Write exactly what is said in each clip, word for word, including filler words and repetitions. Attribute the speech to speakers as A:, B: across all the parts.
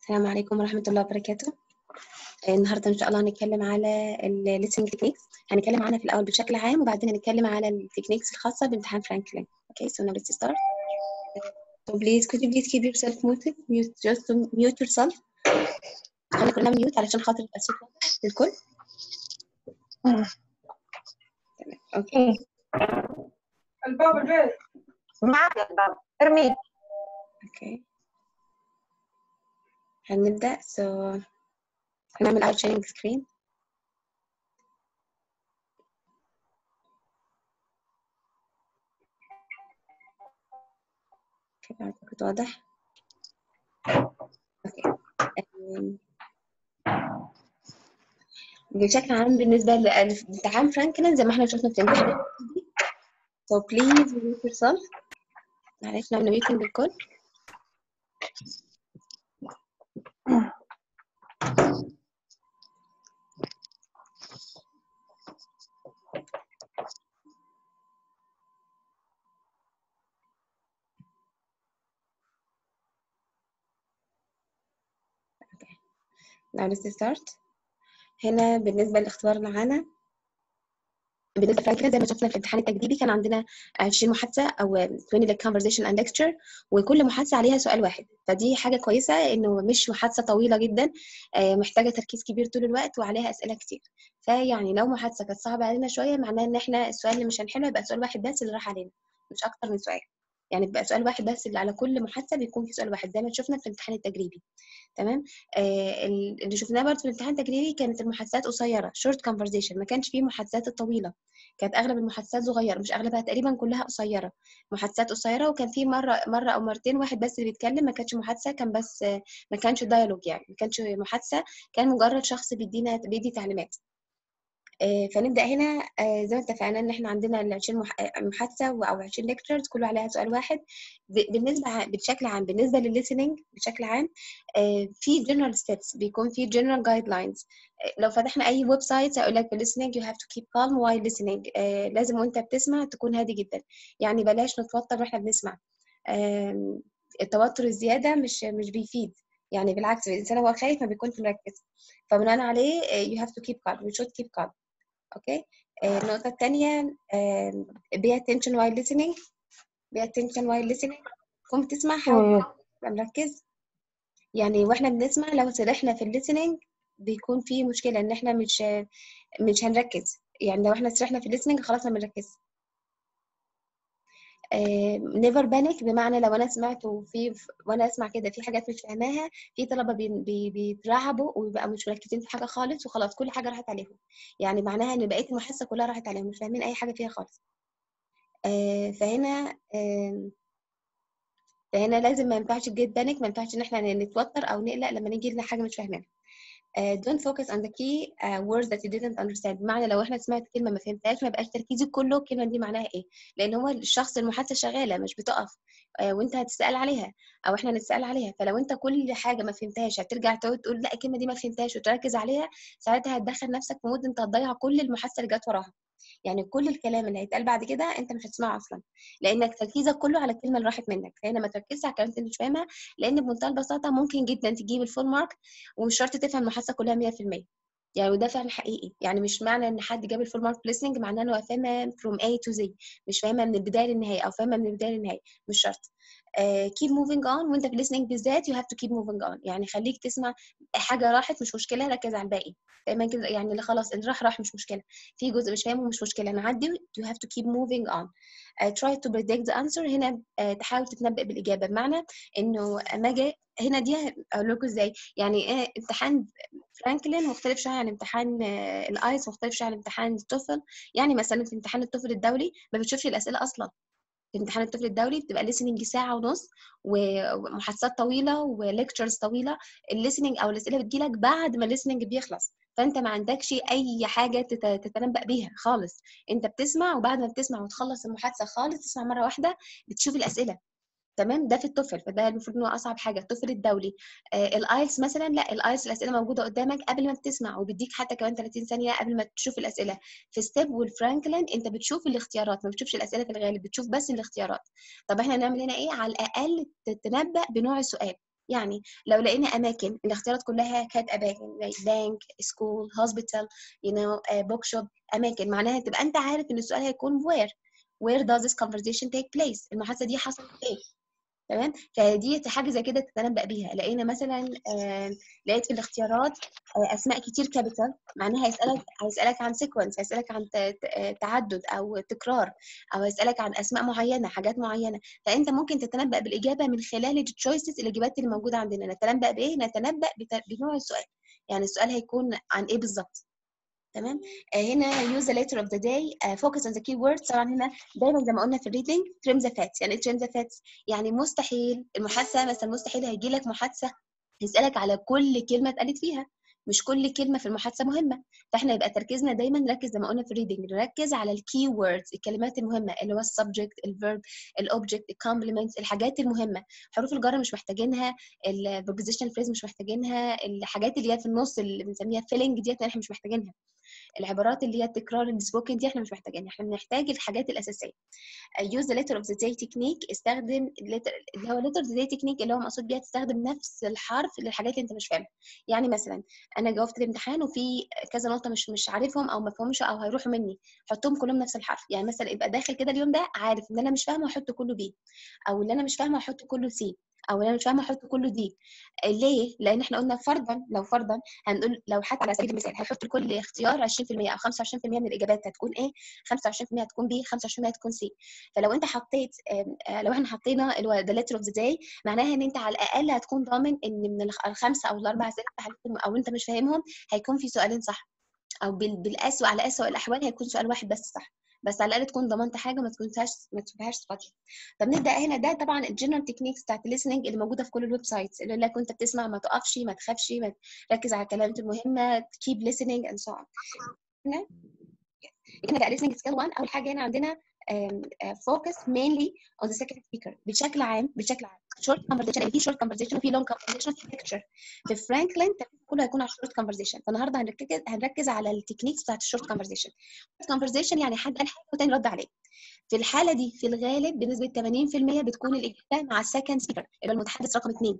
A: السلام عليكم ورحمة الله وبركاته. النهارده إن شاء الله هنتكلم على ال listening techniques. هنتكلم عنها في الأول بشكل عام وبعدين هنتكلم على التكنيكس الخاصة بامتحان فرانكلين. Okay, so now let's start. So please, could you please keep yourself muted? Mute, just to mute yourself. خلي كلنا mute علشان خاطر يبقى الصوت واضح للكل. تمام. اوكي.
B: الباب البيت
C: معك الباب ارمي.
A: اوكي. هنبدأ. So هنعمل out sharing screen. كده أعتقد واضح. اوكي. بشكل عام بالنسبة لامتحان فرانكلين زي ما احنا شفنا في الامتحان. So please mute yourself. معلش نعمل ميوتنج للكل. Now let's start. هنا بالنسبة للاختبار معانا بالنسبة لفرانكلين زي ما شفنا في الامتحان التجريبي كان عندنا عشرين محادثة أو عشرين conversation and lecture، وكل محادثة عليها سؤال واحد، فدي حاجة كويسة إنه مش محادثة طويلة جدا محتاجة تركيز كبير طول الوقت وعليها أسئلة كتير. فيعني لو محادثة كانت صعبة علينا شوية معناه إن إحنا السؤال اللي مش هنحله يبقى سؤال واحد بس اللي راح علينا، مش أكتر من سؤال. يعني بيبقى سؤال واحد بس اللي على كل محادثة بيكون في سؤال واحد زي ما شفنا في الامتحان التجريبي. تمام. آه اللي شفناه برضه في الامتحان التجريبي كانت المحادثات قصيره short conversation، ما كانش فيه محادثات الطويله، كانت اغلب المحادثات صغيره، مش اغلبها تقريبا كلها قصيره، محادثات قصيره. وكان في مره مره او مرتين واحد بس اللي بيتكلم، ما كانتش محادثه، كان بس ما كانش دايالوج، يعني ما كانش محادثه، كان مجرد شخص بيدينا بيدي تعليمات. آه فنبدا هنا. آه زي ما اتفقنا ان احنا عندنا ال عشرين محادثه او عشرين ليكتشرز كله عليها سؤال واحد. بالنسبه بشكل عام بالنسبه للليسننج بشكل عام آه في جنرال ستيبس، بيكون في جنرال جايد لاينز. آه لو فتحنا اي ويب سايت هيقول لك بالليسننج you have to keep calm while listening. آه لازم وانت بتسمع تكون هادي جدا، يعني بلاش نتوتر واحنا بنسمع. آه التوتر الزياده مش مش بيفيد، يعني بالعكس الانسان هو خايف ما بيكونش مركز، فبناء عليه you have to keep calm, we should keep calm. اوكي. آه النقطة الثانية آه pay attention while listening. pay attention while listening. كون بتسمع حاول تبقى مركز، يعني واحنا بنسمع لو سرحنا في الليسننج بيكون في مشكلة ان احنا مش مش هنركز، يعني لو احنا سرحنا في الليسننج خلاص ما بنركز. نيفر بانيك، بمعنى لو انا سمعت وفي وانا اسمع كده في حاجات مش فاهماها، في طلبه بي بي بيترعبوا وبيبقوا مش مركزين في حاجه خالص وخلاص كل حاجه راحت عليهم، يعني معناها ان بقيه المحادثه كلها راحت عليهم مش فاهمين اي حاجه فيها خالص. آه فهنا آه فهنا لازم ما ينفعش تجيت بانيك، ما ينفعش ان احنا نتوتر او نقلق لما نيجي لنا حاجه مش فاهمينها. Uh, don't focus on the key uh, words that you didn't understand. بمعنى لو احنا سمعت كلمه ما فهمتهاش ما يبقاش تركيزك كله الكلمه دي معناها ايه، لان هو الشخص المحادثه شغاله مش بتقف uh, وانت هتسال عليها او احنا نتسال عليها، فلو انت كل حاجه ما فهمتهاش هترجع تقول تقول لا الكلمه دي ما فهمتهاش وتركز عليها، ساعتها هتدخل نفسك في مود انت هتضيع كل المحادثه اللي جت وراها، يعني كل الكلام اللي هيتقال بعد كده انت مش هتسمعه اصلا لانك تركيزك كله على الكلمه اللي راحت منك. فهنا ما تركزش على الكلمات اللي مش فاهمها، لان بمنتهى البساطه ممكن جدا تجيب الفول مارك ومش شرط تفهم المحادثه كلها مية في المية، يعني وده فعلا حقيقي. يعني مش معنى ان حد جاب الفول مارك listening معناه انه فاهمها from A to Z، مش فاهمها من البدايه للنهايه او فاهمها من البدايه للنهايه، مش شرط. uh, keep moving on. وانت في listening بالذات you have to keep moving on، يعني خليك تسمع حاجه راحت مش مشكله، ركز على الباقي دايما كده، يعني اللي خلاص اللي راح راح مش مشكله، في جزء مش فاهمه مش مشكله نعدي. you have to keep moving on. uh, try to predict the answer. هنا uh, تحاول تتنبأ بالاجابه، بمعنى انه اما اجي هنا دي اقول لكم ازاي. يعني ايه امتحان فرانكلين مختلف شويه عن امتحان الايس، مختلف شويه عن امتحان التوفل. يعني مثلا في امتحان التوفل الدولي ما بتشوفش الاسئله اصلا، في امتحان التوفل الدولي بتبقى listening ساعه ونص ومحادثات طويله وليكتشرز طويله. الليسننج او الاسئله بتجيلك بعد ما الليسننج بيخلص، فانت ما عندكش اي حاجه تتنبأ بيها خالص، انت بتسمع وبعد ما بتسمع وتخلص المحادثه خالص تسمع مره واحده بتشوف الاسئله. تمام. ده في التوفل، فده المفروض انه اصعب حاجه التوفل الدولي. آه الايلتس مثلا لا، الايلتس الاسئله موجوده قدامك قبل ما بتسمع وبيديك حتى كمان ثلاثين ثانيه قبل ما تشوف الاسئله. في ستيب والفرانكلين انت بتشوف الاختيارات، ما بتشوفش الاسئله في الغالب، بتشوف بس الاختيارات. طب احنا نعمل هنا ايه؟ على الاقل تتنبأ بنوع السؤال، يعني لو لقينا اماكن الاختيارات كلها كانت اماكن زي بانك، سكول، هوسبيتال، يو نو بوك شوب، اماكن، معناها تبقى انت عارف ان السؤال هيكون where where does this conversation take place، المحادثه دي حصلت ايه. تمام، فدي حاجه زي كده تتنبأ بيها. لقينا مثلا آه لقيت في الاختيارات آه اسماء كتير كابيتال، معناها هيسالك هيسالك عن سيكونس، هيسالك عن تعدد او تكرار، او هيسالك عن اسماء معينه، حاجات معينه. فانت ممكن تتنبأ بالاجابه من خلال التشويسز، الاجابات اللي موجوده عندنا. نتنبأ بايه؟ نتنبأ بنوع السؤال، يعني السؤال هيكون عن ايه بالظبط. تمام. آه هنا use the letter of the day uh, focus on the key words. طبعا هنا دايما زي ما قلنا في الريدنج trim the facts. يعني trim the facts يعني مستحيل المحادثه مثلا، مستحيل هيجي لك محادثه يسالك على كل كلمه اتقالت فيها، مش كل كلمه في المحادثه مهمه. فاحنا يبقى تركيزنا دايما نركز زي ما قلنا في الريدنج، نركز على الكي ووردز، الكلمات المهمه اللي هو السبجكت، الفيرب، الاوبجكت، الكومبلمنتس، الحاجات المهمه. حروف الجر مش محتاجينها، البروبوزيشنال فريز مش محتاجينها، الحاجات اللي هي في النص اللي بنسميها فيلنج ديت احنا مش محتاجينها، العبارات اللي هي التكرار السبوكن دي احنا مش محتاجينها، احنا بنحتاج الحاجات الاساسيه. use the letter of the day technique. استخدم اللي هو letter of the day technique اللي هو مقصود بيها تستخدم نفس الحرف للحاجات اللي انت مش فاهمها. يعني مثلا انا جاوبت الامتحان وفي كذا نقطه مش مش عارفهم او ما فهمش او هيروحوا مني، حطهم كلهم نفس الحرف. يعني مثلا يبقى داخل كده اليوم ده عارف ان انا مش فاهمه واحط كله بي، او اللي انا مش فاهمه احط كله سي، او اللي انا مش فاهمه احط كله دي. ليه؟ لان احنا قلنا فرضا، لو فرضا هنقول لو حتى على سبيل المثال هنحط لكل اختيار عشرين في المية او خمسة وعشرين في المية من الاجابات هتكون ايه؟ خمسة وعشرين في المية هتكون بي، خمسة وعشرين في المية هتكون سي. فلو انت حطيت لو احنا حطينا اللي هو the letter of the day، معناها ان انت على الاقل هتكون ضامن ان من الخمسه او الاربع اسئله او انت مش فاهمهم هيكون في سؤالين صح، او بالاسوء على اسوء الاحوال هيكون سؤال واحد بس صح، بس على الاقل تكون ضمنت حاجه ما تكونش ما تبقاش فاضيه. طب نبدا هنا. ده طبعا الجنرال تكنيكس بتاعت الليسننج اللي موجوده في كل الويب سايتس، اللي لك وانت بتسمع ما تقفش، ما تخافش، ما تركز على الكلمات المهمه، keep listening and so on. هنا هنا بقى listening skill واحد. اول حاجه هنا عندنا focus mainly on the second speaker. بشكل عام بشكل عام short conversation، في short conversation وفي long conversation وفي lecture. في فرانكلين كله هيكون على short conversation. فالنهارده هنركز هنركز على التكنيكس بتاعت الشورت conversation. short conversation يعني حد قال حاجه وتاني رد عليه. في الحاله دي في الغالب بنسبه ثمانين في المية بتكون الاجابه مع السكند سبيكر اللي هو المتحدث رقم اثنين.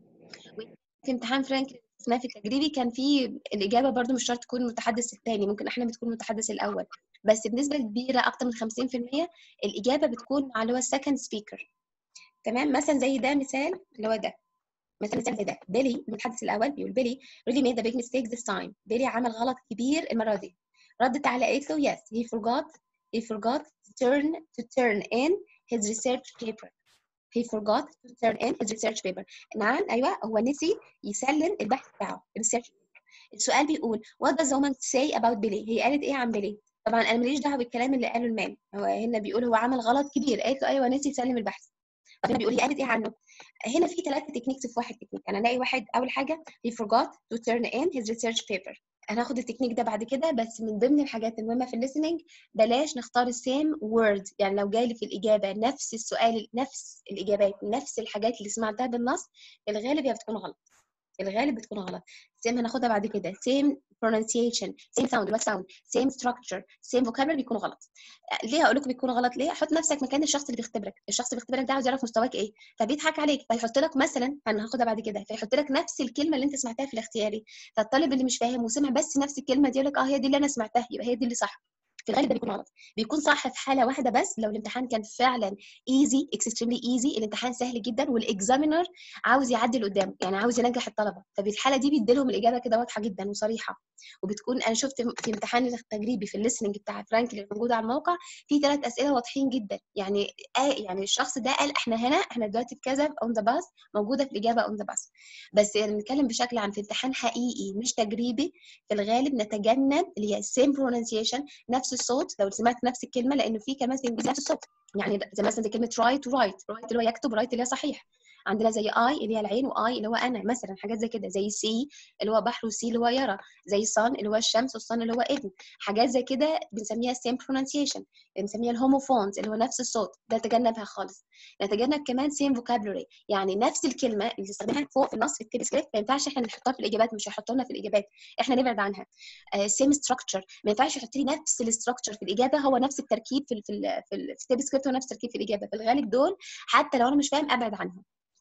A: في امتحان فرانكلين اسمها في التجريبي كان في الاجابه برده مش شرط تكون المتحدث الثاني، ممكن احيانا بتكون المتحدث الاول، بس بنسبه كبيره اكتر من خمسين في المية الاجابه بتكون مع اللي هو السكند سبيكر. تمام. مثلا زي ده مثال اللي هو ده، مثلا مثال زي ده، بيلي المتحدث الاول بيقول بيلي really made a big mistake this time. بيلي عمل غلط كبير المره دي. ردت على قالت له yes he forgot he forgot to turn to turn in his research paper. he forgot to turn in his research paper. نعم ايوه هو نسي يسلم البحث بتاعه الريسيرش. السؤال بيقول what does the woman say about بيلي؟ هي قالت ايه عن بيلي؟ طبعا انا ماليش دعوه بالكلام اللي قاله المان، هو هنا بيقول هو عمل غلط كبير، قالت له ايوه نسي يسلم البحث. طب هنا بيقول هي قالت ايه عنه؟ هنا في ثلاثه تكنيكس في واحد تكنيك. انا الاقي واحد اول حاجه he forgot to turn in his research paper. انا هاخد التكنيك ده بعد كده، بس من ضمن الحاجات المهمه في الليسننج بلاش نختار السيم وورد. يعني لو جاي لي في الاجابه نفس السؤال نفس الاجابات نفس الحاجات اللي سمعتها بالنص، في الغالب هي بتكون غلط، في الغالب بتكون غلط. سيم هناخدها بعد كده same pronunciation same sound what sound same structure same vocabulary بيكونوا غلط. ليه هقول لكم بيكونوا غلط؟ ليه؟ حط نفسك مكان الشخص اللي بيختبرك، الشخص اللي بيختبرك ده عاوز يعرف مستواك ايه، فبيضحك عليك فيحط لك مثلا، هناخدها بعد كده، فيحط لك نفس الكلمه اللي انت سمعتها في الاختياري، فالطالب اللي مش فاهم وسمع بس نفس الكلمه دي يقول لك اه هي دي اللي انا سمعتها يبقى هي دي اللي صح. في الغالب ده بيكون غلط. بيكون صح في حاله واحده بس، لو الامتحان كان فعلا ايزي اكستريملي ايزي، الامتحان سهل جدا والاكزامينر عاوز يعدي لقدام، يعني عاوز ينجح الطلبه، ففي الحاله دي بيدي لهم الاجابه كده واضحه جدا وصريحه. وبتكون انا شفت في امتحان التجريبي في الليسننج بتاع فرانكلين اللي موجود على الموقع في ثلاث اسئله واضحين جدا، يعني آه يعني الشخص ده قال احنا هنا احنا دلوقتي في كذا اون ذا باس، موجوده في الاجابه اون ذا باس. بس يعني نتكلم بشكل عام في امتحان حقيقي مش تجريبي، في الغالب نتجنب اللي هي سيم برونسيشن، نفس الصوت لو سمعت نفس الكلمه، لانه في كمان في الانجليزي نفس الصوت، يعني زي مثلا زي كلمه رايت ورايت، رايت اللي هو يكتب، رايت اللي هي صحيح. عندنا زي اي اللي هي العين، واي اللي هو انا مثلا، حاجات زي كده. زي سي اللي هو بحر، وسي اللي هو يرى. زي صن اللي هو الشمس، والصن اللي هو ابن. حاجات زي كده بنسميها سيم برونسيشن، بنسميها الهوموفونز اللي هو نفس الصوت، ده نتجنبها خالص. نتجنب كمان سيم فوكابلوري، يعني نفس الكلمه اللي استخدمها فوق في النص في التيب سكريبت ما ينفعش احنا نحطها في الاجابات، مش هيحطوا لنا في الاجابات، احنا نبعد عنها. سيم uh, ستراكشر، ما ينفعش يحط لي نفس الاستراكشر في الاجابه، هو نفس التركيب في ال في ال في التيب سكريبت، هو نفس التركيب في الاجابه. في الغالب دول حتى لو انا مش فاهم ابعد عنهم.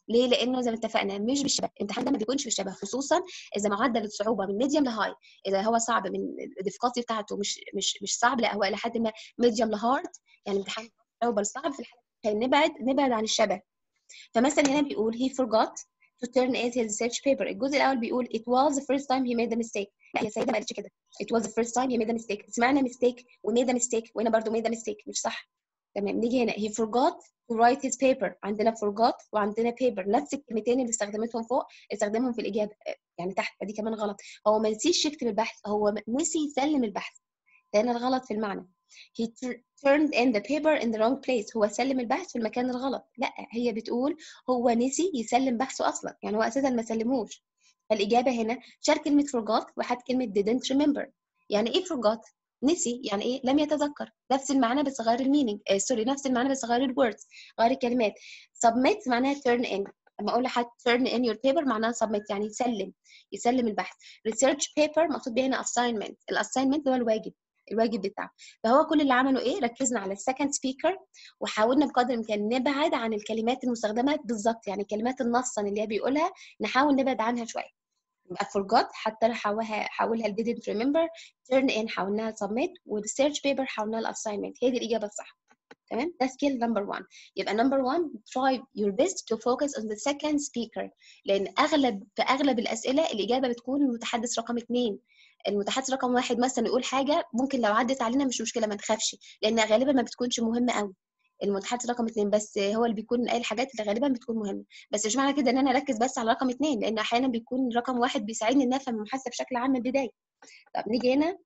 A: ليه؟ لانه زي ما اتفقنا مش بالشبه، الامتحان ده ما بيكونش بالشبه، خصوصا اذا معدل الصعوبه من ميديوم لهاي، اذا هو صعب من الديفيكولتي بتاعته مش مش مش صعب، لا هو الى حد ما ميديوم لهارد، يعني امتحان صعوبه صعب، في الحاله نبعد نبعد عن الشبه. فمثلا هنا بيقول he forgot to turn in his research paper. الجزء الاول بيقول it was the first time he made a mistake. لا يا سيدة ما قالتش كده. it was the first time he made a mistake. سمعنا mistake و made a mistake وهنا برضو made a mistake، مش صح. تمام. نيجي هنا he forgot to write his paper. عندنا forgot وعندنا paper، نفس الكلمتين اللي استخدمتهم فوق استخدمهم في الإجابة يعني تحت، فدي كمان غلط. هو ما نسيش يكتب البحث، هو نسي يسلم البحث. هنا الغلط في المعنى. he turned in the paper in the wrong place. هو سلم البحث في المكان الغلط. لا هي بتقول هو نسي يسلم بحثه اصلا، يعني هو اساسا ما سلموش. فالاجابه هنا شال كلمه forgot وحط كلمه didn't remember. يعني ايه forgot؟ نسي، يعني ايه؟ لم يتذكر. نفس المعنى بس غير المينينج، آه سوري نفس المعنى بس غير الوردز، غير الكلمات. submit معناها turn in. لما اقول لحد turn in your paper معناها submit، يعني يسلم يسلم البحث. research paper مقصود بيه هنا assignment. الاساينمنت هو الواجب الواجب بتاعه. فهو كل اللي عمله ايه؟ ركزنا على السكند سبيكر وحاولنا بقدر الامكان نبعد عن الكلمات المستخدمه بالظبط، يعني كلمات النصا اللي هي بيقولها نحاول نبعد عنها شويه. يبقى forgot حتى حولها حولها ل didn't remember، turn in حولناها ل submit، والresearch paper حولناها ل assignment. هي دي الاجابه الصح. تمام. ده skill number one. يبقى number one try your best to focus on the second speaker، لان اغلب في اغلب الاسئله الاجابه بتكون المتحدث رقم اثنين. المتحدث رقم واحد مثلا يقول حاجه ممكن لو عدت علينا مش مشكله، ما تخافش، لان غالبا ما بتكونش مهمه قوي. المتحدث رقم اثنين بس هو اللي بيكون قايل الحاجات اللي غالبا بتكون مهمه، بس مش معنى كده ان انا اركز بس على رقم اثنين، لان احيانا بيكون رقم واحد بيساعدني ان افهم المحادثه بشكل عام من البدايه. طب نيجي هنا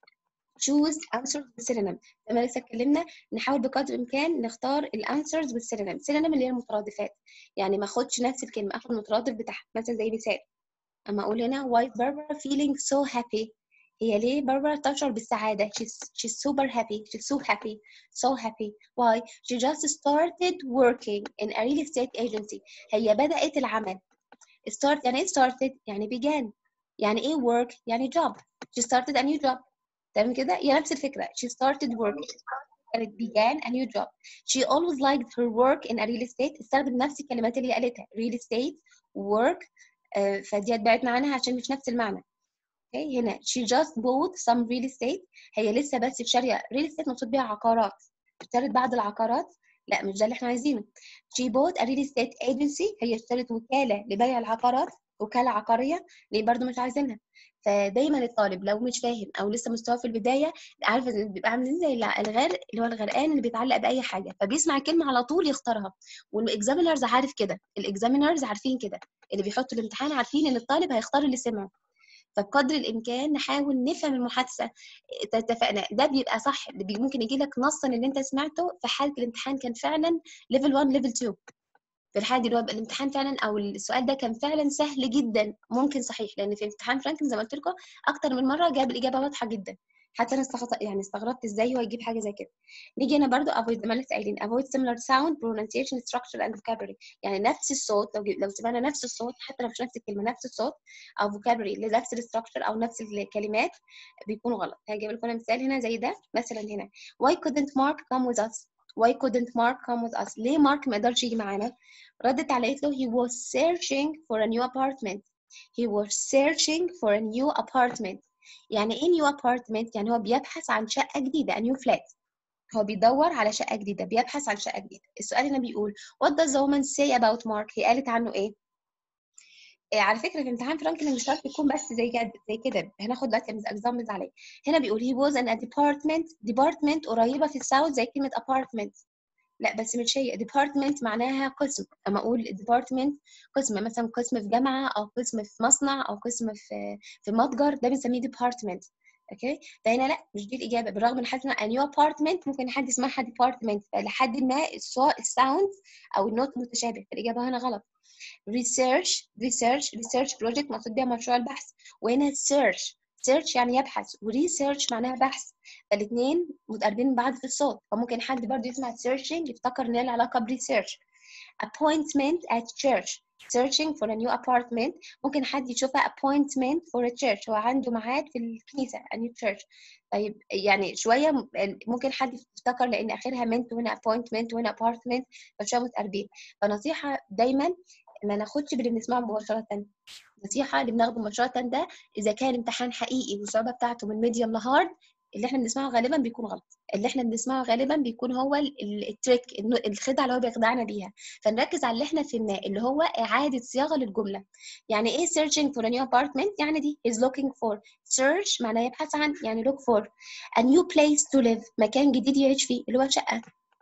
A: choose answers بالسينونيم. زي ما لسه اتكلمنا نحاول بقدر الامكان نختار الانسرز بالسينونيم. سينونيم اللي هي المترادفات، يعني ما اخدش نفس الكلمه، اخد المترادف بتاعها. مثلا زي مثال اما اقول هنا why Barbara feeling so happy. هي ليه باربرا تشعر بالسعادة؟ she's, she's super happy she's so happy so happy why she just started working in a real estate agency. هي بدأت العمل. start يعني ايه started؟ يعني began. يعني ايه work؟ يعني job. she started a new job. تمام كده؟ هي نفس الفكرة. she started working and it began a new job. she always liked her work in a real estate. استخدم نفس الكلمات اللي هي قالتها real estate work، آه فدي اتبعت عنها عشان مش نفس المعنى. اوكي. هنا she just bought some real estate. هي لسه بس شاريه real estate مقصود بيها عقارات. اشترت بعض العقارات؟ لا مش ده اللي احنا عايزينه. she bought a real estate agency. هي اشترت وكاله لبيع العقارات، وكاله عقاريه، ليه برضو مش عايزينها. فدايما الطالب لو مش فاهم او لسه مستواه في البدايه، عارف ان بيبقى عاملين زي الغار اللي هو الغرقان اللي بيتعلق باي حاجه، فبيسمع كلمه على طول يختارها. والاكزامينرز عارف كده، الاكزامينرز عارفين كده، اللي بيحطوا الامتحان عارفين ان الطالب هيختار اللي سمعه. فبقدر الامكان نحاول نفهم المحادثه. اتفقنا ده بيبقى صح، ممكن يجي لك نصا اللي انت سمعته في حاله الامتحان كان فعلا ليفل واحد ليفل اتنين. في الحاله دي اللي هو الامتحان فعلا او السؤال ده كان فعلا سهل جدا، ممكن صحيح، لان في امتحان فرانكلين زي ما قلت لكم اكتر من مره جاب الاجابه واضحه جدا. حتى انا استغربت يعني استغربت ازاي هو يجيب حاجه زي كده. نيجي هنا برضو avoid زي ما لسه قايلين avoid similar sound pronunciation structure and vocabulary. يعني نفس الصوت، لو لو سمعنا نفس الصوت حتى لو مش نفس الكلمه نفس الصوت او vocabulary لنفس الستراكشر او نفس الكلمات بيكونوا غلط. هجيب لكم مثال هنا زي ده. مثلا هنا why couldn't Mark come with us. why couldn't Mark come with us. ليه مارك ما قدرش يجي معانا؟ ردت عليه قالت له he was searching for a new apartment. he was searching for a new apartment. يعني ايه new apartment؟ يعني هو بيبحث عن شقة جديدة a new flat. هو بيدور على شقة جديدة، بيبحث عن شقة جديدة. السؤال هنا بيقول what does the woman say about Mark. هي قالت عنه ايه؟ إيه على فكرة في امتحان فرانكلين مش شرط يكون بس زي كده زي كده، هناخد دلوقتي examples عليه. هنا بيقول he was in a department. department قريبة في الساوث زي كلمة apartment. لا بس مش هي. department معناها قسم. اما اقول department قسم، مثلا قسم في جامعه او قسم في مصنع او قسم في في متجر، ده بنسميه department. اوكي. فهنا لا مش دي الاجابه، بالرغم ان حد a new apartment ممكن حد يسمعها department، فلحد ما الساوند او النوت متشابه، فالاجابه هنا غلط. research research research project مقصود بيها مشروع البحث، وهنا search search يعني يبحث، وريسيرش معناها بحث، فالاثنين متقاربين من بعض في الصوت، فممكن حد برضه يسمع searching يفتكر ان لها علاقه بريسيرش. appointment at church searching for a new apartment، ممكن حد يشوفها appointment for a church، هو عنده ميعاد في الكنيسه a new church. طيب يعني شويه ممكن حد يفتكر لان اخرها meant وهنا appointment وهنا apartment، فشويه متقاربين. فنصيحه دايما ما ناخدش باللي بنسمعه مباشره. نصيحه اللي بناخده مباشره ده اذا كان امتحان حقيقي والصعوبه بتاعته من ميديوم لهارد، اللي احنا بنسمعه غالبا بيكون غلط. اللي احنا بنسمعه غالبا بيكون هو التريك، الخدعه اللي هو بيخدعنا بيها. فنركز على اللي احنا فهمناه اللي هو اعاده صياغه للجمله. يعني ايه searching for a new apartment؟ يعني دي is looking for. search معناه يبحث عن، يعني look for. a new place to live مكان جديد يعيش فيه اللي هو شقه.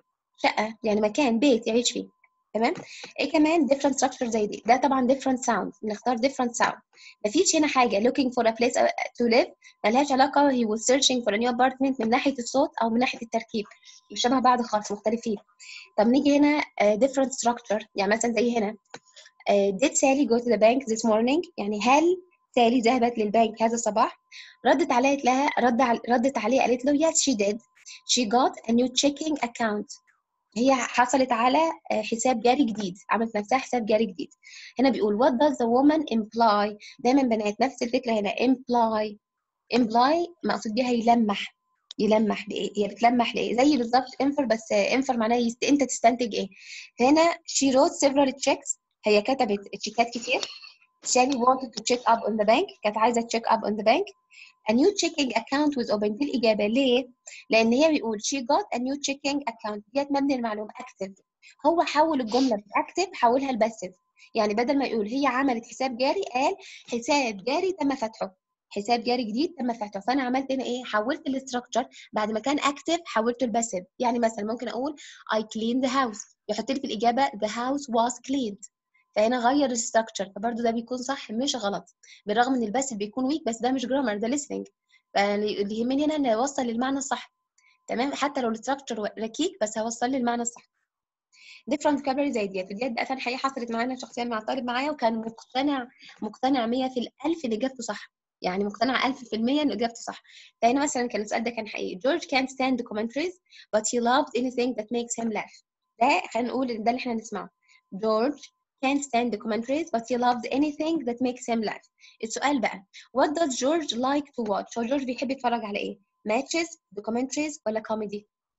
A: شقه يعني مكان بيت يعيش فيه. تمام. ايه كمان different structure زي دي؟ ده طبعا different sound، نختار different sound. مفيش هنا حاجه looking for a place to live ملهاش علاقه he was searching for a new apartment من ناحيه الصوت او من ناحيه التركيب، مش شبه بعض خالص، مختلفين. طب نيجي هنا uh, different structure، يعني مثلا زي هنا uh, did Sally go to the bank this morning؟ يعني هل سالي ذهبت للبنك هذا الصباح؟ ردت عليه قالت لها رد على ردت عليه قالت له yes she did she got a new checking account. هي حصلت على حساب جاري جديد، عملت نفسها حساب جاري جديد. هنا بيقول what does the woman imply؟ دايما بنات نفس الفكره هنا imply. imply مقصود بيها يلمح. يلمح بايه؟ هي بتلمح لايه؟ زي بالظبط infer، بس infer معناه يست... انت تستنتج ايه. فهنا she wrote several checks، هي كتبت تشيكات كتير. Sally wanted to check up on the bank، كانت عايزه check up on the bank. a new checking account was opened. دي الإجابة. ليه؟ لأن هي بيقول she got a new checking account، ديت مبني المعلومة active. هو حول الجملة من active حولها لباسف. يعني بدل ما يقول هي عملت حساب جاري قال حساب جاري تم فتحه، حساب جاري جديد تم فتحه. فأنا عملت هنا إيه؟ حولت الاستراكشر بعد ما كان active حولته لباسف. يعني مثلا ممكن أقول I cleaned the house، يحط لي في الإجابة the house was cleaned. فهنا غير الستراكشر، فبرضه ده بيكون صح مش غلط، بالرغم ان الباسف بيكون ويك، بس ده مش جرامر، ده listening. فاللي يهمني هنا ان اوصل للمعنى الصح. تمام، حتى لو الستراكشر ركيك بس هوصل لي المعنى الصح. different vocabulary زي ديت، وديت بقى كان حقيقة حصلت معانا شخصيا مع طالب معايا، وكان مقتنع مقتنع مية في الألف ان اجابته صح، يعني مقتنع ألف في المية ان اجابته صح. فهنا مثلا كان السؤال ده كان حقيقي. George can't stand documentaries but he loves anything that makes him laugh. ده خلينا نقول ان ده اللي احنا نسمعه. George can't stand documentaries but he loves anything that makes him laugh. السؤال بقى what does George like to watch؟ هو جورج بيحب يتفرج على ايه؟ matches، documentaries ولا comedy؟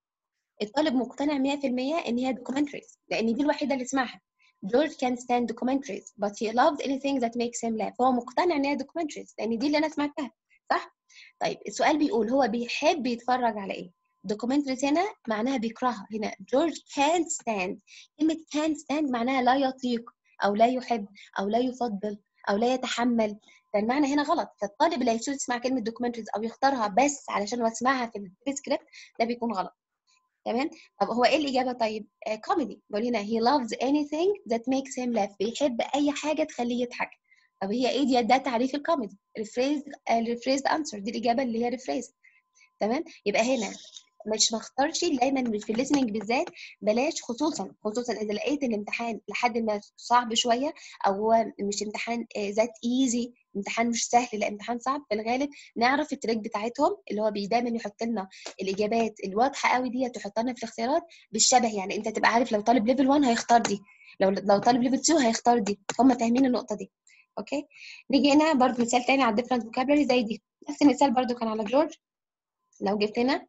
A: الطالب مقتنع مية في المية ان هي documentaries لان دي الوحيده اللي سمعها. George can't stand documentaries but he loves anything that makes him laugh. هو مقتنع ان هي documentaries لان دي اللي انا سمعتها، صح؟ طيب السؤال بيقول هو بيحب يتفرج على ايه؟ documentaries هنا معناها بيكرهها. هنا George can't stand، كلمه can't stand معناها لا يطيق او لا يحب او لا يفضل او لا يتحمل. فالمعنى هنا غلط. فالطالب اللي هيسوي يسمع كلمه documentaries او يختارها بس علشان هو سمعها في السكريبت ده بيكون غلط. تمام. طب هو ايه الاجابه؟ طيب كوميدي. بقول هنا he loves anything that makes him laugh، بيحب اي حاجه تخليه يضحك. طب هي ايه دي؟ ده تعريف الكوميدي، rephrased rephrased answer، دي الاجابه اللي هي rephrased. تمام. يبقى هنا مش مختارش دايما، مش في الليسننج بالذات بلاش، خصوصا خصوصا اذا لقيت الامتحان لحد ما صعب شويه او هو مش امتحان ذات ايزي، امتحان مش سهل، لا امتحان صعب. في الغالب نعرف التريك بتاعتهم اللي هو دايما يحط لنا الاجابات الواضحه قوي دي، تحط لنا في الاختيارات بالشبه. يعني انت تبقى عارف لو طالب ليفل واحد هيختار دي، لو لو طالب ليفل اتنين هيختار دي. هم فاهمين النقطه دي. اوكي. نيجي هنا برضو مثال تاني على different vocabulary زي دي. نفس المثال برضو كان على جورج. لو جبت هنا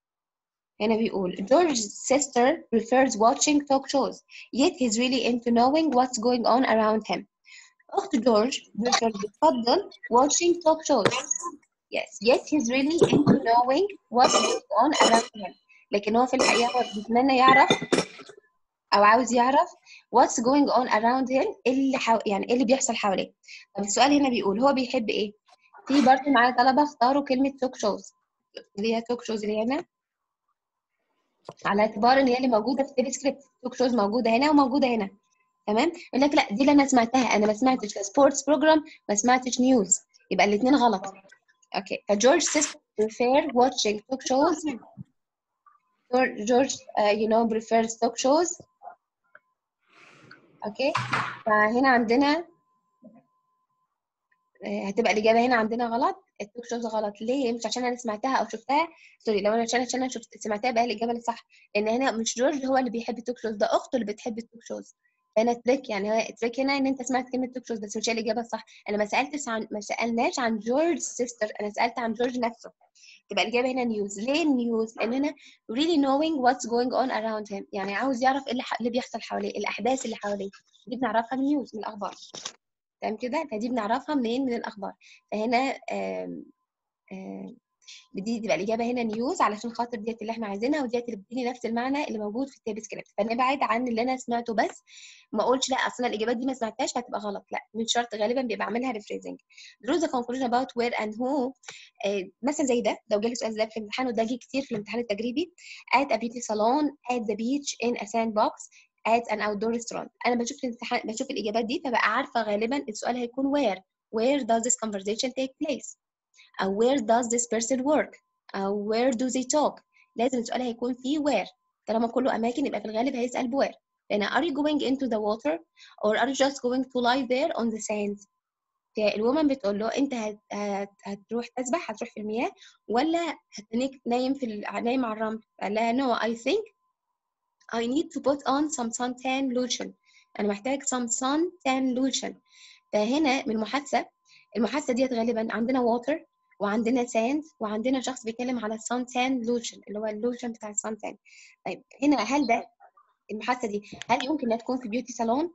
A: هنا بيقول George's sister prefers watching talk shows yet he's really into knowing what's going on around him. أخت جورج prefers بتفضل watching talk shows. Yes, yet he's really into knowing what's going on around him. لكن هو في الحقيقة هو بيتمنى يعرف أو عاوز يعرف what's going on around him، اللي حو... يعني إيه اللي بيحصل حواليه. طب السؤال هنا بيقول هو بيحب إيه؟ في برضه معايا طلبة اختاروا كلمة talk shows، اللي هي talk shows اللي هنا على اعتبار ان هي اللي موجوده في التليسكريبت. توك شوز موجوده هنا وموجوده هنا. تمام. يقول لك لا دي اللي انا سمعتها، انا ما سمعتش لا سبورتس بروجرام ما سمعتش نيوز، يبقى الاثنين غلط. اوكي. فجورج sister prefer watching talk shows. جورج uh, you know prefers talk shows. اوكي. فهنا عندنا هتبقى الاجابه هنا عندنا غلط. التوك شوز غلط. ليه؟ مش عشان انا سمعتها او شفتها، سوري، لو انا عشان عشان انا شفت سمعتها بقى الاجابه اللي صح، لان هنا مش جورج هو اللي بيحب التوك شوز، ده اخته اللي بتحب التوك شوز. فانا تريك، يعني هو تريك هنا ان انت سمعت كلمه توكسوس بس مش هي الاجابه الصح. انا ما سالتش عن ما سالناش عن جورج سيستر، انا سالت عن جورج نفسه. تبقى الاجابه هنا نيوز. ليه نيوز؟ لان انا really knowing what's going on around him، يعني عاوز يعرف ايه اللي, ح... اللي بيحصل حواليه، الاحداث اللي حواليه، دي بنعرفها من نيوز، من الاخبار. تمام كده؟ فدي بنعرفها منين؟ من الاخبار. فهنا آم آم دي تبقى الاجابه هنا نيوز، علشان خاطر ديت اللي احنا عايزينها، وديت اللي بتديني نفس المعنى اللي موجود في التيب سكريبت. فنبعد عن اللي انا سمعته بس، ما اقولش لا اصلا الاجابات دي ما سمعتهاش فهتبقى غلط، لا مش شرط، غالبا بيبقى عاملها ريفريزنج. draw the conclusion about where and who. آه مثلا زي ده، لو جالي سؤال زي ده في الامتحان، وده جه كتير في الامتحان التجريبي. at a beauty salon, at the beach, in a sandbox, at an outdoor restaurant. انا بشوف الامتحان، بشوف الاجابات دي، فبقى عارفه غالبا السؤال هيكون where where does this conversation take place، أو where does this person work، أو where do they talk. لازم السؤال هيكون فيه where. طالما كله أماكن يبقى في الغالب هيسأل where. لأن are you going into the water or are you just going to lie there on the sand. فالومن بتقول له أنت هت... هت... هتروح تسبح، هتروح في المياه، ولا هتنيك نايم في ال... نايم على الرمل. قال لها no I think I need to put on some suntan lotion. أنا محتاج some suntan lotion. فهنا من المحادثة، المحادثة ديت غالبا عندنا water وعندنا ساند وعندنا شخص بيتكلم على السان تان لوشن اللي هو اللوشن بتاع السان تان. طيب هنا هل ده المحادثه دي هل يمكن انها تكون في بيوتي صالون،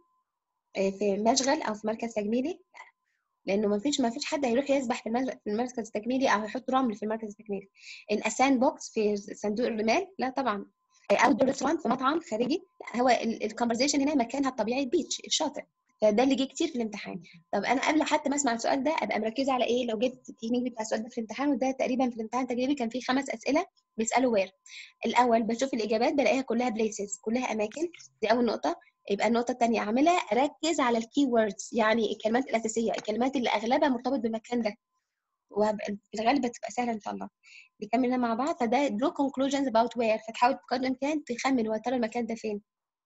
A: في مشغل او في مركز تجميلي؟ لانه ما فيش ما فيش حد هيروح يسبح في في المركز التجميلي او يحط رمل في المركز التجميلي. ان اسان بوكس في صندوق الرمال، لا طبعا. او ريستورانت في مطعم خارجي، لا هو الكونفرزيشن هنا مكانها الطبيعي البيتش، الشاطئ. فده اللي جه كتير في الامتحان. طب انا قبل حتى ما اسمع السؤال ده ابقى مركزه على ايه؟ لو جيت التكنيك بتاع السؤال ده في الامتحان، وده تقريبا في الامتحان التجريبي كان فيه خمس اسئله بيسالوا وير. الاول بشوف الاجابات بلاقيها كلها بليسز، كلها اماكن، دي اول نقطه. يبقى النقطه الثانيه اعملها اركز على الكي ووردز، يعني الكلمات الاساسيه، الكلمات اللي اغلبها مرتبط بالمكان ده، وفي الغالب بتبقى سهله ان شاء الله. نكملنا مع بعض. فده draw conclusions about where، فتحاول بقدر الامكان تخمن وترى المكان ده فين.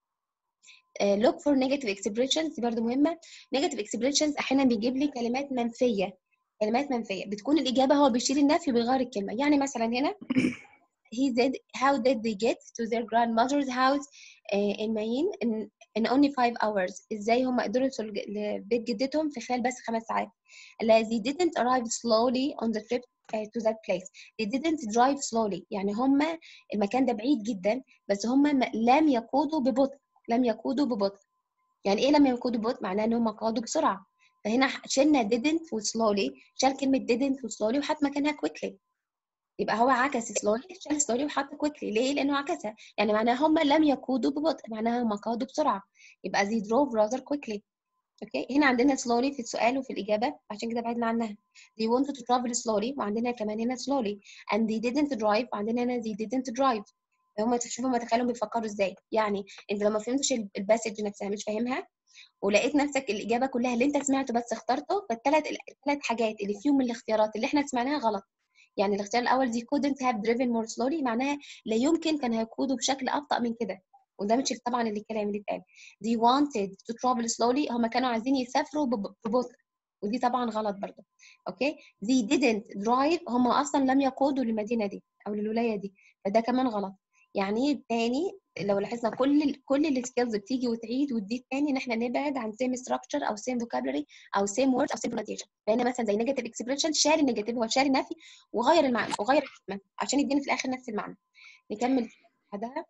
A: Uh, look for negative expressions، دي برضه مهمه. negative expressions احيانا بيجيب لي كلمات منفيه، كلمات منفيه بتكون الاجابه هو بيشيل النفي وبيغير الكلمه. يعني مثلا هنا he said how did they get to their grandmother's house uh, in Maine in, in only five hours. ازاي هم قدروا يوصلوا لبيت جدتهم في خلال بس خمس ساعات. they didn't arrive slowly on the trip uh, to that place. they didn't drive slowly، يعني هم المكان ده بعيد جدا بس هم لم يقودوا ببطء، لم يقودوا ببطء. يعني ايه لم يقودوا ببطء؟ معناه ان هم قادوا بسرعه. فهنا شلنا didn't و slowly، شال كلمه didn't و slowly وحط مكانها quickly. يبقى هو عكس slowly، شال slowly وحط quickly. ليه؟ لانه عكسها، يعني معناها هم لم يقودوا ببطء، معناها هم قادوا بسرعه. يبقى they drove rather quickly. اوكي، هنا عندنا slowly في السؤال وفي الاجابه، عشان كده بعدنا عنها. they wanted to travel slowly، وعندنا كمان هنا slowly. and they didn't drive، وعندنا هنا they didn't drive. هم تشوفوا هم تخيلوا بيفكروا ازاي. يعني انت لما فهمتش الباسج نفسها، مش فاهمها، ولقيت نفسك الاجابه كلها اللي انت سمعته بس اخترته، فالثلاث الثلاث حاجات اللي فيهم من الاختيارات اللي احنا سمعناها غلط. يعني الاختيار الاول دي couldn't have driven more slowly، معناها لا يمكن كان هيقودوا بشكل ابطا من كده، وده مش طبعا اللي الكلام اللي اتقال. they wanted to travel slowly، هم كانوا عايزين يسافروا ببطء، ودي طبعا غلط برضه. اوكي، they didn't drive، هم اصلا لم يقودوا للمدينه دي او للولايه دي، فده كمان غلط. يعني تاني لو لاحظنا كل كل السكيلز بتيجي وتعيد وتزيد تاني، ان احنا نبعد عن سيم ستراكشر او سيم فوكابلري او سيم وورد او سيم برونسيشن. فهنا مثلا زي نيجاتيف اكسبريشن، شال النيجاتيف، هو شال النفي وغير المعنى وغير الكلمه عشان يديني في الاخر نفس المعنى. نكمل بعدها.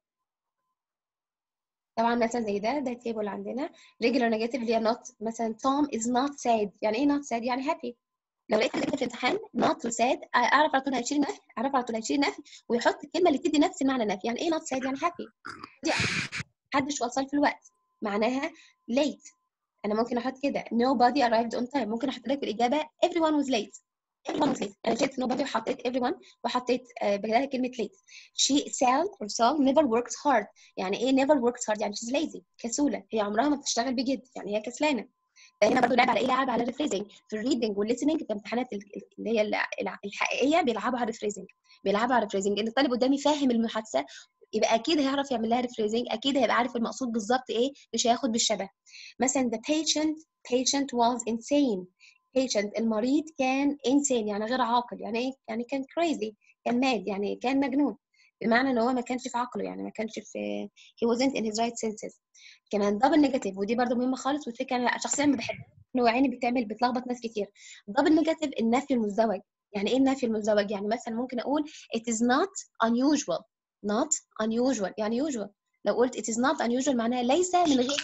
A: طبعا مثلا زي ده ده التيبل عندنا ريجولار نيجاتيف اللي هي not، مثلا Tom is not sad. يعني ايه not sad؟ يعني happy. لو لقيت كده في الامتحان not sad، اعرف على طول هيشيل نفي، اعرف على طول هيشيل نفي ويحط الكلمه اللي تدي نفس معنى نفي. يعني ايه not sad؟ يعني happy. دي محدش وصل في الوقت، معناها late. انا ممكن احط كده nobody arrived on time، ممكن احط لك الاجابه everyone was late. everyone was late. انا شلت nobody وحطيت everyone وحطيت uh, بدلها كلمه late. she Sal or Sal never works hard. يعني ايه never works hard؟ يعني she's lazy، كسوله، هي عمرها ما بتشتغل بجد، يعني هي كسلانه. فهنا برضه لعب على ايه؟ لعب على الريفريزنج. في الريدنج والليسننج في الامتحانات اللي هي الحقيقيه بيلعبوا على الريفريزنج، بيلعبوا على الريفريزنج. ان الطالب قدامي فاهم المحادثه يبقى اكيد هيعرف يعمل لها ريفريزنج، اكيد هيبقى عارف المقصود بالظبط ايه، مش هياخد بالشبه. مثلا the patient patient was insane. patient المريض كان insane، يعني غير عاقل. يعني ايه؟ يعني كان crazy، كان ماد، يعني كان مجنون. بمعنى ان هو ما كانش في عقله، يعني ما كانش في he wasn't in his right senses. كمان دبل نيجاتيف، ودي برضو مهمه خالص، والفكره انا شخصيا ما بحبها، انه عيني بتعمل بتلخبط ناس كتير. دبل نيجاتيف النفي المزدوج. يعني ايه النفي المزدوج؟ يعني مثلا ممكن اقول it is not unusual. not unusual يعني usual. لو قلت it is not unusual معناها ليس من غير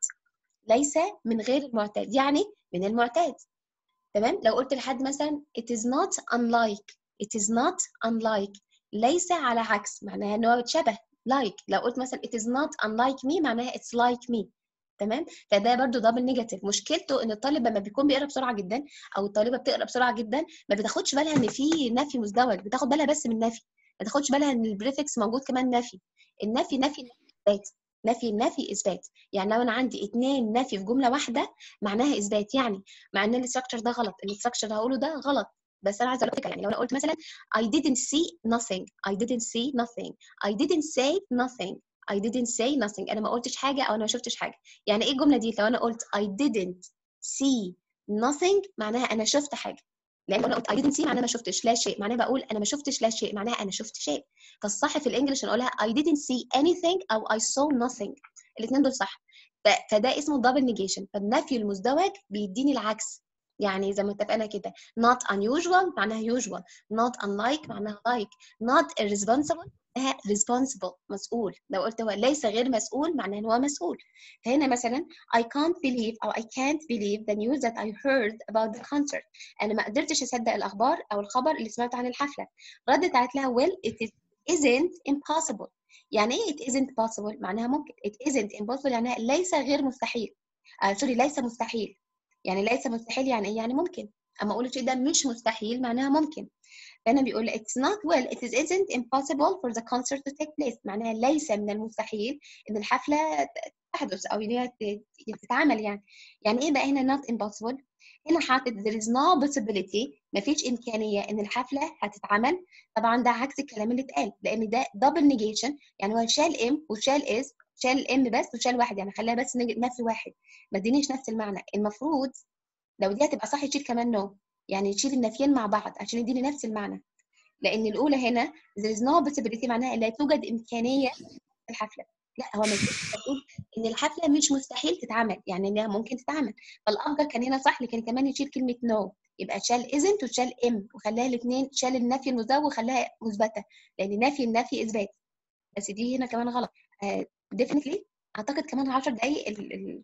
A: ليس من غير المعتاد، يعني من المعتاد. تمام. لو قلت لحد مثلا it is not unlike it is not unlike ليس على عكس، معناها ان هو شبه like. لو قلت مثلا it is not unlike me معناها it's like me. تمام. فده برضو دبل نيجاتيف. مشكلته ان الطالب لما بيكون بيقرا بسرعه جدا او الطالبه بتقرا بسرعه جدا ما بتاخدش بالها ان في نفي مزدوج، بتاخد بالها بس من النفي، ما تاخدش بالها ان البريفكس موجود كمان نفي. النفي نفي اثبات، نفي النفي اثبات. يعني لو انا عندي اتنين نفي في جمله واحده معناها اثبات، يعني مع ان الاستراكشر ده غلط، الاستراكشر اللي هقوله ده غلط، بس انا عايزه اقول لك يعني لو انا قلت مثلا I didn't see nothing I didn't see nothing I didn't say nothing I didn't say nothing انا ما قلتش حاجه او انا ما شفتش حاجه. يعني ايه الجمله دي؟ لو انا قلت I didn't see nothing معناها انا شفت حاجه، لان انا قلت I didn't see معناها ما شفتش لا شيء، معناها بقول انا ما شفتش لا شيء، معناها انا شفت شيء. فالصح في الانجليش نقولها I didn't see anything او I saw nothing. الاثنين دول صح. فده اسمه double negation. فالنفي المزدوج بيديني العكس، يعني زي ما اتفقنا كده not unusual معناها usual، not unlike معناها like، not irresponsible معناها responsible مسؤول. لو قلت هو ليس غير مسؤول معناها ان هو مسؤول. فهنا مثلا I can't believe أو I can't believe the news that I heard about the concert. أنا ما قدرتش أصدق الأخبار أو الخبر اللي سمعته عن الحفلة. ردت قالت لها well it isn't impossible. يعني ايه it isn't possible؟ معناها ممكن. it isn't impossible يعني ليس غير مستحيل. آه سوري ليس مستحيل. يعني ليس مستحيل يعني ايه؟ يعني ممكن. اما اقول الشيء ده مش مستحيل معناها ممكن. فانا بيقول it's not well it isn't impossible for the concert to take place. معناها ليس من المستحيل ان الحفله تحدث او ان هي تتعمل. يعني يعني ايه بقى هنا not impossible؟ هنا حاطط there is no possibility مفيش امكانيه ان الحفله هتتعمل. طبعا ده عكس الكلام اللي اتقال، لان ده double negation. يعني هو شال ام وشال is، شال ام بس وشال واحد، يعني خلاها بس نفي واحد، ما ادينيش نفس المعنى. المفروض لو دي هتبقى صح يشيل كمان نو، يعني يشيل النفيين مع بعض عشان يديني نفس المعنى. لان الاولى هنا there is no possibility معناها لا توجد امكانيه في الحفله. لا هو مش بتقول ان الحفله مش مستحيل تتعمل، يعني انها ممكن تتعمل. فالافضل كان هنا صح، لكن كمان يشيل كلمه نو، يبقى شال isn't وشال ام وخلاها الاثنين، شال النفي المزدوج وخلاها مثبته، لان نفي النفي اثبات. بس دي هنا كمان غلط. uh, definitely اعتقد كمان عشر دقائق ال ال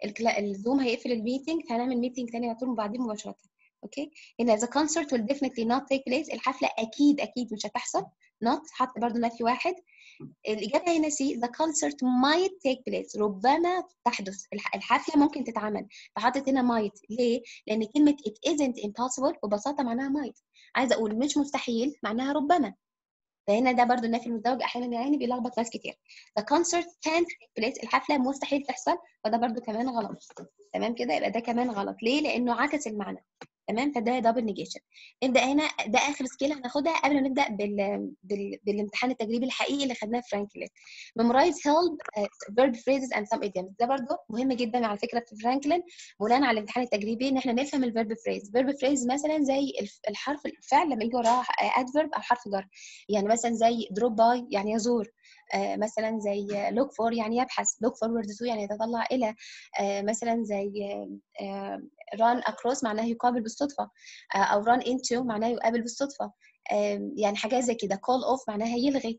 A: الزوم هيقفل الميتنج، فهنعمل ميتنج تاني على طول بعدين مباشره. اوكي. هنا the concert will definitely not take place. الحفله اكيد اكيد مش هتحصل. not حط برضه نفي واحد. الاجابه هنا سي the concert might take place. ربما تحدث الحفله ممكن تتعمل، فحطت هنا might. ليه؟ لان كلمه it isn't impossible ببساطه معناها might. عايزه اقول مش مستحيل معناها ربما. فهنا ده برضو النفي المزدوج احيانا يعني بيلخبط ناس كتير. the concert can't take place. الحفله مستحيل تحصل، فده برضو كمان غلط. تمام كده، يبقى ده كمان غلط. ليه؟ لانه عكس المعنى. تمام. فده دبل نيجيشن. نبدا هنا، ده اخر سكيل هناخدها قبل ما نبدا بال... بال... بالامتحان التجريبي الحقيقي اللي خدناه في فرانكلين. memorize help uh, verb phrases and some idioms. ده برضو مهم جدا على فكره في فرانكلين بناء على الامتحان التجريبي، ان احنا نفهم الفيرب فريز. فيرب فريز مثلا زي الحرف الفعل لما يجي وراه ادفيرب او حرف جر. يعني مثلا زي drop by يعني يزور، آه مثلا زي look for يعني يبحث، look forward to يعني يتطلع الى، آه مثلا زي آه run across معناه يقابل بالصدفه، آه او run into معناه يقابل بالصدفه. آه يعني حاجات زي كده. call off معناها يلغي.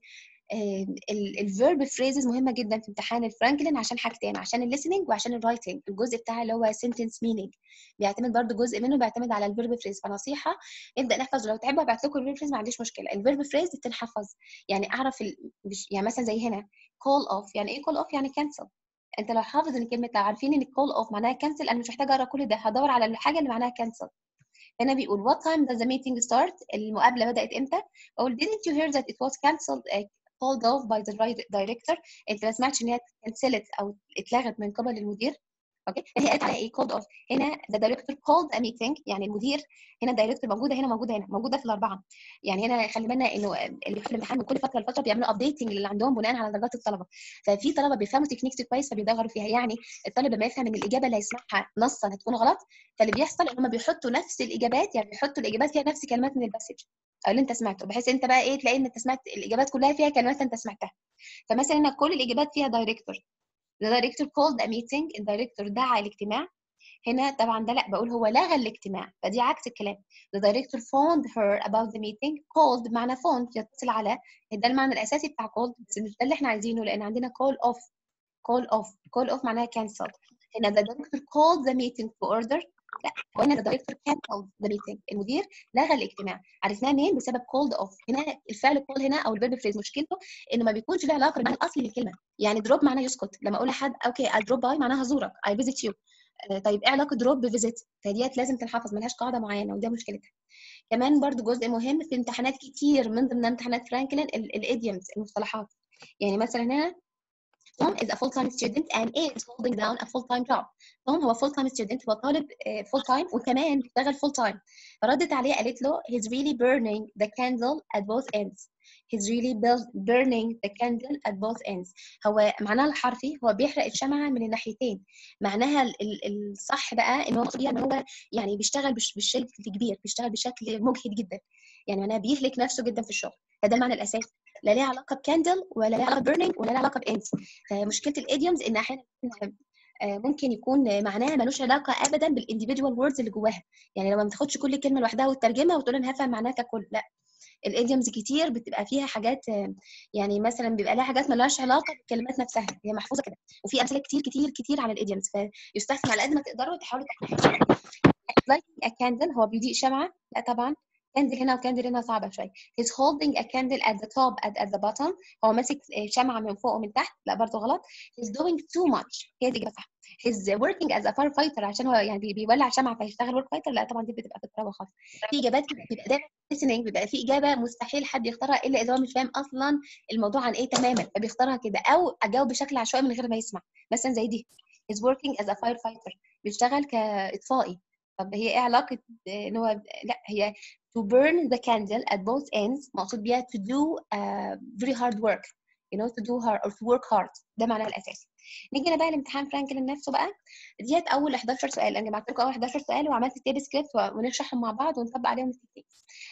A: الفيرب فريزز مهمه جدا في امتحان الفرانكلين عشان حاجتين، عشان الليسننج وعشان الرايتنج. الجزء بتاع اللي هو سنتنس مينينج بيعتمد برضو جزء منه بيعتمد على الفيرب فريز. فنصيحه نبدا نحفظ. لو تحبوا ابعت لكم الفيرب فريز ما عنديش مشكله. الفيرب فريز تنحفظ، يعني اعرف ال... يعني مثلا زي هنا call off. يعني ايه call off؟ يعني cancel. انت لو حافظ ان كلمه، لو عارفين ان call off معناها cancel، انا مش محتاجه اقرا كل ده، هدور على الحاجه اللي معناها cancel. هنا بيقول what time does the meeting start؟ المقابله بدات امتى؟ بقول didn't you hear that it was cancelled uh, called off by the director؟ انت ما سمعتش ان هي اتكنسلت او اتلغت من قبل المدير. اوكي. هي قالت على ايه؟ called off. هنا the director called a meeting، يعني المدير. هنا الدايركتور موجوده هنا موجوده هنا موجوده في الاربعه. يعني هنا خلي بالنا انه اللي في الامتحان من كل فتره لفتره بيعملوا ابديتنج اللي عندهم بناء على درجات الطلبه. ففي طلبه بيفهموا تكنيكس كويس فبيدوروا فيها. يعني الطالب لما يفهم ان الاجابه اللي هيسمعها نصا هتكون غلط، فاللي بيحصل ان هم بيحطوا نفس الاجابات، يعني بيحطوا الاجابات فيها نفس كلمات من الباسج. او اللي انت سمعته، بحيث انت بقى ايه تلاقي ان انت سمعت الاجابات كلها فيها كلمات انت سمعتها. فمثلا هنا كل الاجابات فيها دايركتور. The director called a meeting. الدايركتور دعا الاجتماع. هنا طبعا ده لا، بقول هو لغى الاجتماع، فدي عكس الكلام. The director phoned her about the meeting. called بمعنى phone يتصل على، ده المعنى الاساسي بتاع called، بس مش ده اللي احنا عايزينه لان عندنا call off. call off call off معناها cancel. هنا the director called the meeting to order. لا، وهنا the director canceled the meeting. المدير لغى الاجتماع. عرفناها منين؟ بسبب called off. هنا الفعل call هنا او الفيرب فريز مشكلته انه ما بيكونش له علاقه بالمعنى الاصلي للكلمه. يعني drop معناه يسكت. لما اقول لحد اوكي I drop by معناها هزورك I visit you. طيب ايه علاقه دروب بفيزيت؟ فديت لازم تنحفظ، ملهاش قاعده معينه وده مشكلتها. كمان برضو جزء مهم في امتحانات كتير من ضمن امتحانات فرانكلين الايديومز، المصطلحات. يعني مثلا هنا Tom is a full-time student and is holding down a full-time job. Tom هو full-time student، هو طالب full-time وكمان بيشتغل full-time. فردت عليه قالت له he's really burning the candle at both ends. He's really burning the candle at both ends. هو معناها الحرفي هو بيحرق الشمعة من الناحيتين. معناها ال ال الصح بقى ان هو ان هو يعني بيشتغل بشكل كبير، بيشتغل بشكل مجهد جدا. يعني معناها بيهلك نفسه جدا في الشغل. فده المعنى الاساسي. لا ليه علاقه بكاندل ولا ليه علاقه بيرنينج ولا ليه علاقه باندز. فمشكله الايديومز ان احيانا ممكن يكون معناها ملوش علاقه ابدا بالانديفيدوال ووردز اللي جواها. يعني لو ما بتاخدش كل كلمه لوحدها وتترجمها وتقول انا هفهم معناها ككل، لا. الايديومز كتير بتبقى فيها حاجات، يعني مثلا بيبقى لها حاجات مالهاش علاقه بالكلمات نفسها، هي محفوظه كده. وفي امثله كتير كتير كتير عن الايديومز، فيستحسن على قد ما تقدروا تحاولوا تحفظوها. lighting a candle هو بيضيء شمعه. لا طبعا كاندل هنا وكاندل هنا صعبه شويه. he's holding a candle at the top and at the bottom. هو ماسك شمعه من فوق ومن تحت. لا برضه غلط. he's doing too much. هي دي الاجابه صح. he's working as a firefighter عشان هو يعني بيولع شمعه فيشتغل ورك فايتر. لا طبعا دي بتبقى في التراوه خالص. في اجابات بيبقى دايما listening، بيبقى في اجابه مستحيل حد يختارها الا اذا هو مش فاهم اصلا الموضوع عن ايه تماما، فبيختارها كده او اجاوب بشكل عشوائي من غير ما يسمع. مثلا زي دي he's working as a firefighter، بيشتغل كاطفائي. طب هي ايه علاقه ان هو، لا هي to burn the candle at both ends مقصود بيها to do uh, very hard work, you know, to do hard or to work hard. ده معناها الاساسي. نيجي بقى لامتحان فرانكلين نفسه بقى. ديت اول احداشر سؤال، انا جمعت لكم اول احداشر سؤال وعملت تيب سكريبت ونشرحهم مع بعض ونطبق عليهم التكنيك.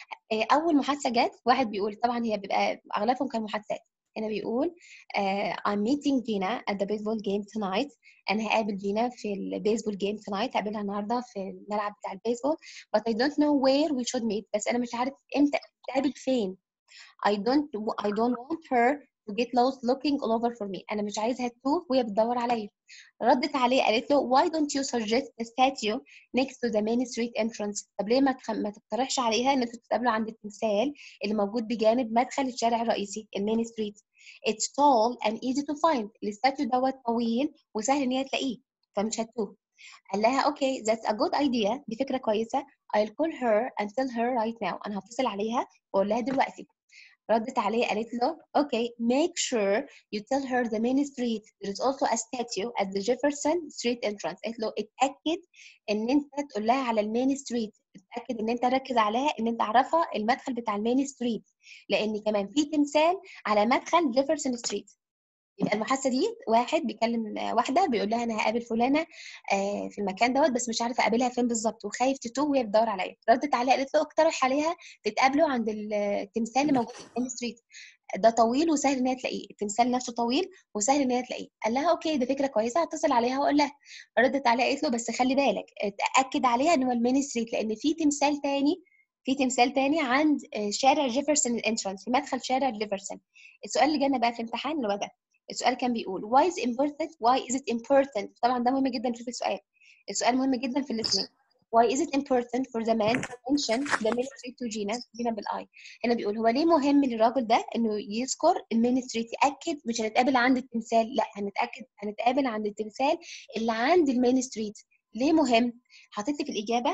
A: اول محادثه جت واحد بيقول، طبعا هي بيبقى اغلبهم كان محادثات. هنا بيقول uh, I'm meeting Gina at the baseball game tonight. أنا هقابل جينا في البيسبول جيم tonight، هقابلها النهارده في الملعب بتاع البيسبول. but I don't know where we should meet. بس أنا مش عارف إمتى نتقابل فين. I don't I don't want her to get lost looking all over for me. أنا مش عايزها تتوه وهي بتدور عليا. ردت عليه قالت له why don't you suggest a statue next to the main street entrance. طب ليه ما ما تقترحش عليها ان انتوا تتقابلوا عند التمثال اللي موجود بجانب مدخل الشارع الرئيسي المين ستريت. it's tall and easy to find. الستاتيو دوت طويل وسهل ان هي تلاقيه فمش هتوه. قال لها اوكي that's a good idea. دي فكره كويسه. I'll call her and tell her right now. انا هتصل عليها واقول لها دلوقتي. ردت عليه قالت له okay make sure you tell her the main street there is also a statue at the Jefferson Street entrance. قالت له اتأكد ان انت تقول لها على المين ستريت، اتأكد ان انت ركز عليها ان انت عارفها المدخل بتاع المين ستريت، لان كمان في تمثال على مدخل جيفرسون ستريت. يبقى المحادثه دي واحد بيكلم واحده بيقول لها انا هقابل فلانه في المكان دوت بس مش عارفه اقابلها فين بالظبط وخايف تتوه وهي بتدور عليا. ردت عليها قالت له اقترح عليها تتقابلوا عند التمثال اللي موجود في المين ستريت، ده طويل وسهل ان هي تلاقيه. التمثال نفسه طويل وسهل ان هي تلاقيه. قال لها اوكي ده فكره كويسه، هتصل عليها واقول لها. ردت عليها قالت له بس خلي بالك تاكد عليها ان هو المين ستريت لان في تمثال تاني في تمثال تاني عند شارع جيفرسون الانترانس في مدخل شارع جيفرسون. السؤال اللي جانا بقى في الامتحان اللي هو ده. السؤال كان بيقول why is important why is it important. طبعا ده مهم جدا في السؤال. السؤال مهم جدا في الليسننج. why is it important for the man to mention the main street to Gina Gina بالاي. هنا بيقول هو ليه مهم للراجل ده انه يذكر المين ستريت، ياكد مش هنتقابل عند التمثال، لا هنتاكد هنتقابل عند التمثال اللي عند المين ستريت. ليه مهم؟ حطيت لي في الاجابه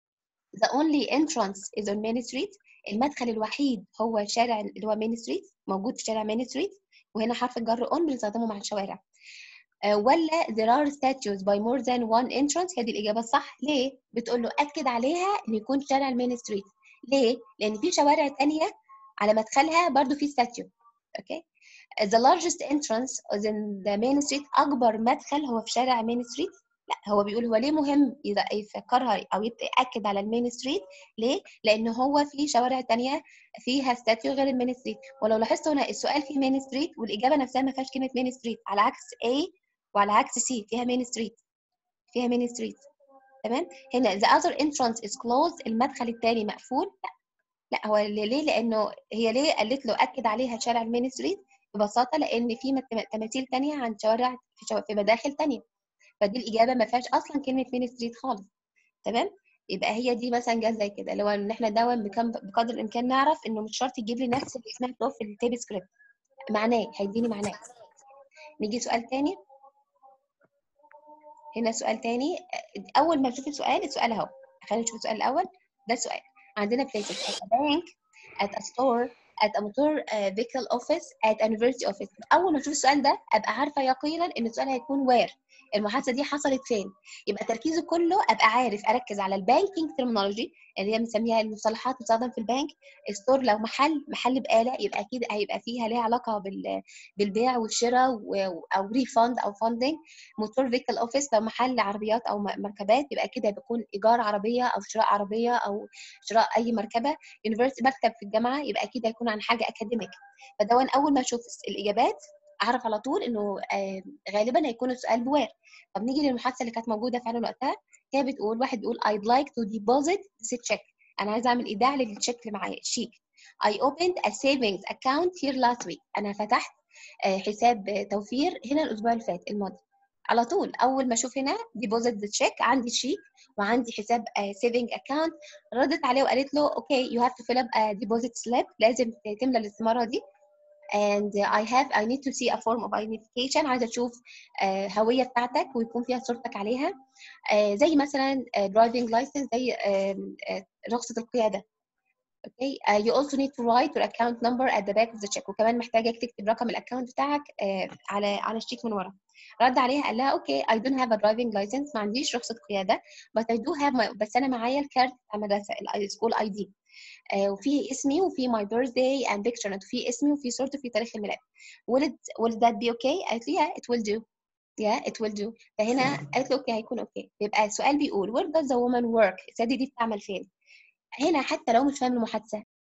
A: the only entrance is on main street. المدخل الوحيد هو شارع اللي هو مين ستريت، موجود في شارع مين ستريت. وهنا حرف الجر on بنستخدمه مع الشوارع. أه ولا there are statues by more than one entrance. هي دي الإجابة الصح. ليه؟ بتقول له أكد عليها إن يكون شارع المين ستريت. ليه؟ لأن في شوارع تانية على مدخلها برضو في statue. أوكي؟ The largest entrance in the main street. أكبر مدخل هو في شارع مين ستريت. لا، هو بيقول هو ليه مهم يد- يفكرها او يتاكد على المين ستريت. ليه؟ لان هو في شوارع تانية فيها ستاتيو غير المين ستريت. ولو لاحظتوا هنا السؤال فيه مين ستريت والاجابه نفسها ما فيهاش كلمه مين ستريت، على عكس A وعلى عكس C فيها مين ستريت، فيها مين ستريت. تمام. هنا the other entrance is closed، المدخل الثاني مقفول. لا لا، هو ليه؟ ليه؟ لانه هي ليه قالت له اكد عليها شارع المين ستريت؟ ببساطه لان في مت- تماثيل تانية عن شوارع في, شو... في مداخل تانية، فدي الاجابه ما فيهاش اصلا كلمه مين ستريت خالص. تمام. يبقى هي دي مثلا جت زي كده، لو ان احنا دايما بكم بقدر الامكان نعرف انه مش شرط يجيب لي نفس اللي سمعته في التيب سكريبت، معناه هيديني معناه. نيجي سؤال تاني. هنا سؤال تاني. اول ما نشوف السؤال، السؤال اهو، خلينا نشوف السؤال الاول. ده السؤال عندنا places at a bank, at a store, at a motor uh, vehicle office, at a university office. اول ما اشوف السؤال ده ابقى عارفه يقينا ان السؤال هيكون where، المحادثه دي حصلت فين. يبقى تركيزي كله ابقى عارف اركز على البانكينج ترمينولوجي اللي هي بنسميها المصطلحات بتستخدم في البنك. ستور لو محل محل بقاله يبقى اكيد هيبقى فيها ليها علاقه بال بالبيع والشراء او ريفند او فاندنج. موتور فيكل اوفيس لو محل عربيات او مركبات يبقى كده بيكون ايجار عربيه او شراء عربيه او شراء اي مركبه. يونيفرسيتي مكتب في الجامعه يبقى اكيد هيكون عن حاجه اكاديميك. فده اول ما اشوف الاجابات اعرف على طول انه آه غالبا هيكون السؤال بوير. طب نيجي للمحادثه اللي كانت موجوده فعلا وقتها. هي بتقول، واحد بيقول I'd like to deposit this check، انا عايزه اعمل ايداع للتشيك اللي معايا الشيك. I opened a savings account here last week، انا فتحت آه حساب توفير هنا الاسبوع اللي فات الماضي. على طول اول ما اشوف هنا deposit the check عندي شيك وعندي حساب uh, saving account، ردت عليه وقالت له اوكي you have to fill up a deposit slip، لازم تملى الاستماره دي. and I have I need to see a form of identification، عايزه اشوف uh, هويه بتاعتك ويكون فيها صورتك عليها، uh, زي مثلا uh, driving license، زي uh, uh, رخصه القياده. اوكي. okay. uh, you also need to write your account number at the back of the check، وكمان محتاجك تكتب رقم الاكونت بتاعك uh, على على الشيك من ورا. رد عليها قال لها اوكي I don't have a driving license، ما عنديش رخصة قيادة، but I do have my بس أنا معايا الكارت بتاع المدرسة السكول اي دي، وفيه اسمي وفيه my birthday and picture note، وفيه اسمي وفيه صورتي وفيه تاريخ الميلاد. will it will that be okay؟ قالت لي yeah it will do yeah it will do. فهنا قالت له اوكي هيكون اوكي. يبقى السؤال بيقول where does the woman work؟ السيدة دي بتعمل فين؟ هنا حتى لو مش فاهم المحادثه